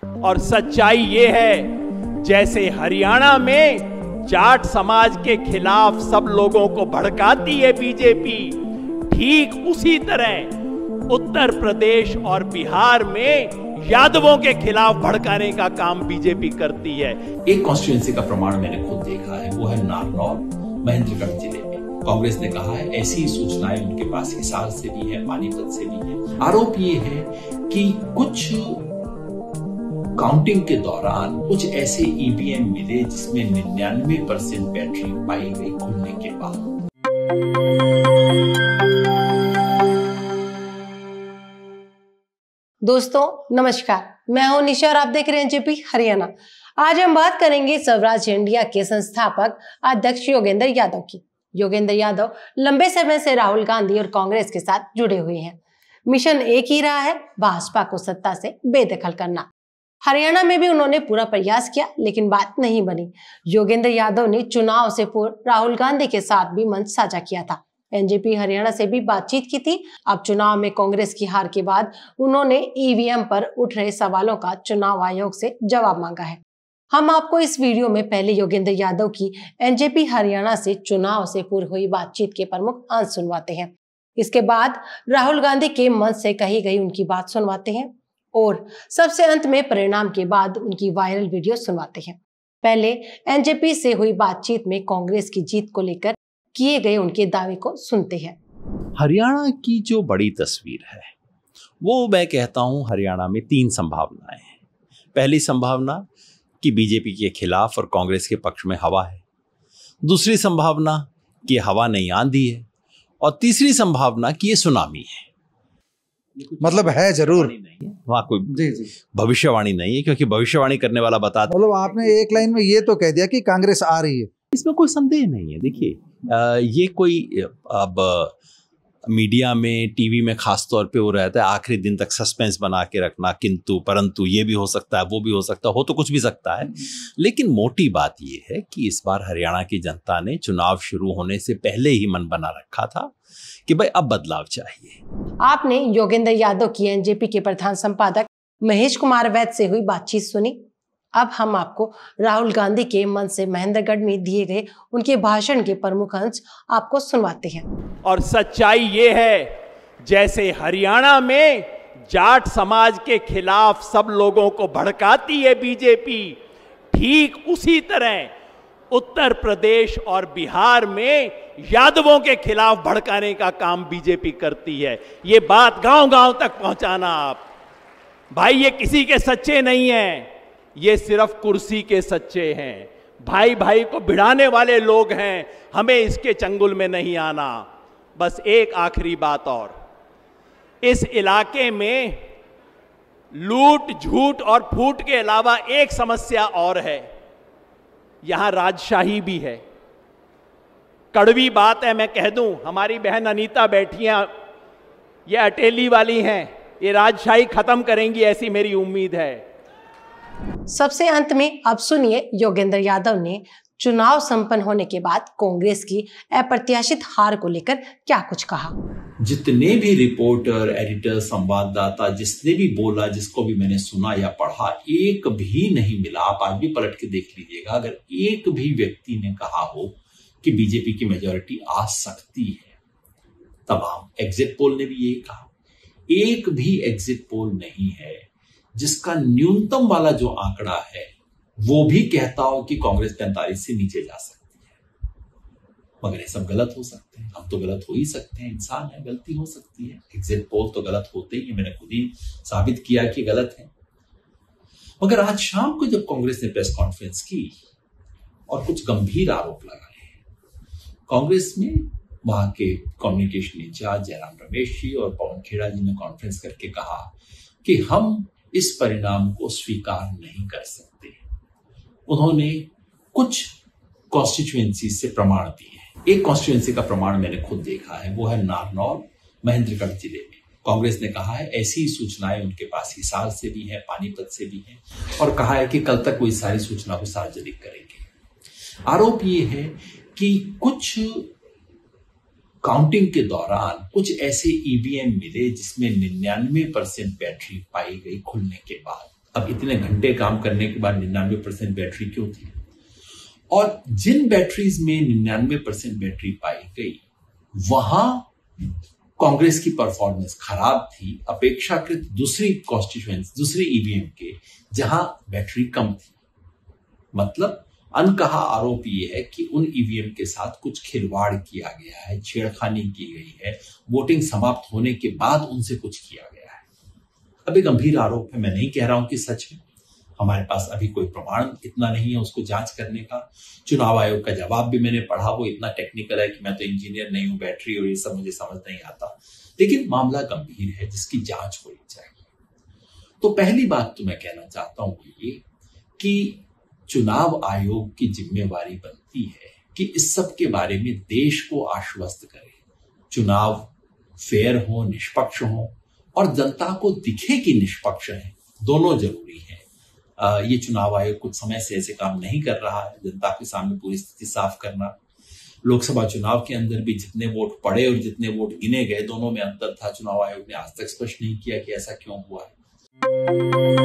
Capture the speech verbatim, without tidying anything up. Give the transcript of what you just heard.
और सच्चाई ये है, जैसे हरियाणा में जाट समाज के खिलाफ सब लोगों को भड़काती है बीजेपी, ठीक उसी तरह उत्तर प्रदेश और बिहार में यादवों के खिलाफ भड़काने का काम बीजेपी करती है। एक कॉन्स्टिट्यूएंसी का प्रमाण मैंने खुद देखा है, वो है नारनौल महेंद्रगढ़ जिले में। कांग्रेस ने कहा है ऐसी सूचनाएं उनके पास हिसार से भी है, पानीपत से भी है। आरोप ये है कि कुछ काउंटिंग के दौरान कुछ ऐसे ईवीएम मिले जिसमें निन्यानवे परसेंट बैटरी पाई गई खुलने के बाद। दोस्तों नमस्कार, मैं हूं निशा और आप देख रहे हैं जेपी हरियाणा। आज हम बात करेंगे स्वराज इंडिया के संस्थापक अध्यक्ष योगेंद्र यादव की। योगेंद्र यादव लंबे समय से राहुल गांधी और कांग्रेस के साथ जुड़े हुए हैं। मिशन एक ही रहा है, भाजपा को सत्ता से बेदखल करना। हरियाणा में भी उन्होंने पूरा प्रयास किया, लेकिन बात नहीं बनी। योगेंद्र यादव ने चुनाव से पूर्व राहुल गांधी के साथ भी मंच साझा किया था। एनजेपी हरियाणा से भी बातचीत की थी। अब चुनाव में कांग्रेस की हार के बाद उन्होंने ईवीएम पर उठ रहे सवालों का चुनाव आयोग से जवाब मांगा है। हम आपको इस वीडियो में पहले योगेंद्र यादव की एनजेपी हरियाणा से चुनाव से पूर्व हुई बातचीत के प्रमुख अंश सुनवाते हैं। इसके बाद राहुल गांधी के मंच से कही गई उनकी बात सुनवाते हैं और सबसे अंत में परिणाम के बाद उनकी वायरल वीडियो सुनवाते हैं। पहले एनजेपी से हुई बातचीत में कांग्रेस की जीत को लेकर किए गए उनके दावे को सुनते हैं। हरियाणा की जो बड़ी तस्वीर है वो मैं कहता हूं हरियाणा में तीन संभावनाएं हैं। पहली संभावना कि बीजेपी के खिलाफ और कांग्रेस के पक्ष में हवा है। दूसरी संभावना कि हवा नहीं आंधी है। और तीसरी संभावना कि ये सुनामी है। मतलब है जरूर नहीं है वहाँ कोई जी जी भविष्यवाणी नहीं है, क्योंकि भविष्यवाणी करने वाला बताता मतलब आपने एक लाइन में ये तो कह दिया कि कांग्रेस आ रही है, इसमें कोई संदेह नहीं है। देखिए ये कोई अब मीडिया में टीवी में खास तौर पे वो रहता है आखिरी दिन तक सस्पेंस बना के रखना, किंतु परंतु ये भी हो सकता है, वो भी हो सकता है, हो तो कुछ भी सकता है। लेकिन मोटी बात ये है कि इस बार हरियाणा की जनता ने चुनाव शुरू होने से पहले ही मन बना रखा था कि भाई अब बदलाव चाहिए। आपने योगेंद्र यादव की एनजेपी के प्रधान संपादक महेश कुमार वैद्य से हुई बातचीत सुनी। अब हम आपको राहुल गांधी के मंच से महेंद्रगढ़ में दिए गए उनके भाषण के प्रमुख अंश आपको सुनवाते हैं। और सच्चाई ये है, जैसे हरियाणा में जाट समाज के खिलाफ सब लोगों को भड़काती है बीजेपी, ठीक उसी तरह उत्तर प्रदेश और बिहार में यादवों के खिलाफ भड़काने का काम बीजेपी करती है। ये बात गांव गांव तक पहुंचाना आप। भाई ये किसी के सच्चे नहीं हैं, ये सिर्फ कुर्सी के सच्चे हैं। भाई भाई को भिड़ाने वाले लोग हैं, हमें इसके चंगुल में नहीं आना। बस एक आखिरी बात और, इस इलाके में लूट झूठ और फूट के अलावा एक समस्या और है, यहां राजशाही भी है। कड़वी बात है मैं कह दूं, हमारी बहन अनीता बैठी हैं, ये अटेली वाली हैं, ये राजशाही खत्म करेंगी ऐसी मेरी उम्मीद है। सबसे अंत में अब सुनिए योगेंद्र यादव ने चुनाव संपन्न होने के बाद कांग्रेस की अप्रत्याशित हार को लेकर क्या कुछ कहा। जितने भी रिपोर्टर, एडिटर, संवाददाता, जिसने भी बोला, जिसको भी मैंने सुना या पढ़ा, एक भी नहीं मिला। आप आज भी पलट के देख लीजिएगा, अगर एक भी व्यक्ति ने कहा हो कि बीजेपी की मेजॉरिटी आ सकती है। तमाम एग्जिट पोल ने भी यही कहा। एक भी एग्जिट पोल नहीं है जिसका न्यूनतम वाला जो आंकड़ा है वो भी कहता हो कि कांग्रेस पैंतालीस से नीचे जा सकती है। मगर ये सब गलत हो सकते हैं, हम तो गलत हो ही सकते हैं, इंसान है, गलती हो सकती है। एग्जिट पोल तो गलत होते ही है, मैंने खुद ही साबित किया कि गलत है। मगर आज शाम को जब कांग्रेस ने प्रेस कॉन्फ्रेंस की और कुछ गंभीर आरोप लगाए, कांग्रेस में वहां के कम्युनिकेशन इंचार्ज जयराम रमेश जी और पवन खेड़ा जी ने कॉन्फ्रेंस करके कहा कि हम इस परिणाम को स्वीकार नहीं कर सकते। उन्होंने कुछ कॉन्स्टिट्यूएंसी से प्रमाण दिए। एक कॉन्स्टिट्यूएंसी का प्रमाण मैंने खुद देखा है, वो है नारनौल महेंद्रगढ़ जिले में। कांग्रेस ने कहा है ऐसी सूचनाएं उनके पास हिसार से भी है, पानीपत से भी है, और कहा है कि कल तक वो इस सारी सूचना को सार्वजनिक करेंगे। आरोप ये है कि कुछ काउंटिंग के दौरान कुछ ऐसे ईवीएम मिले जिसमें निन्यानवे परसेंट बैटरी पाई गई खुलने के बाद। अब इतने घंटे काम करने के बाद निन्यानवे परसेंट बैटरी क्यों थी? और जिन बैटरीज में निन्यानवे परसेंट बैटरी पाई गई वहां कांग्रेस की परफॉर्मेंस खराब थी अपेक्षाकृत दूसरी कॉन्स्टिट्यूएंसी दूसरी ईवीएम के जहां बैटरी कम थी। मतलब अनकहा आरोप यह है कि उन ईवीएम के साथ कुछ खिलवाड़ किया गया है, छेड़खानी की गई है, वोटिंग समाप्त होने के बाद उनसे कुछ किया गया है। अभी गंभीर आरोप है, मैं नहीं कह रहा हूं कि सच है, हमारे पास अभी कोई प्रमाण इतना नहीं है उसको जांच करने का। चुनाव आयोग का जवाब भी मैंने पढ़ा, वो इतना टेक्निकल है कि मैं तो इंजीनियर नहीं हूं, बैटरी और ये सब मुझे समझ नहीं आता, लेकिन मामला गंभीर है जिसकी जांच होनी चाहिए। तो पहली बात तो मैं कहना चाहता हूं ये कि चुनाव आयोग की जिम्मेवारी बनती है कि इस सब के बारे में देश को आश्वस्त करे, चुनाव फेयर हो, निष्पक्ष हो और जनता को दिखे कि निष्पक्ष है, दोनों जरूरी है। ये चुनाव आयोग कुछ समय से ऐसे काम नहीं कर रहा है, जनता के सामने पूरी स्थिति साफ करना। लोकसभा चुनाव के अंदर भी जितने वोट पड़े और जितने वोट गिने गए दोनों में अंतर था, चुनाव आयोग ने आज तक स्पष्ट नहीं किया कि ऐसा क्यों हुआ है।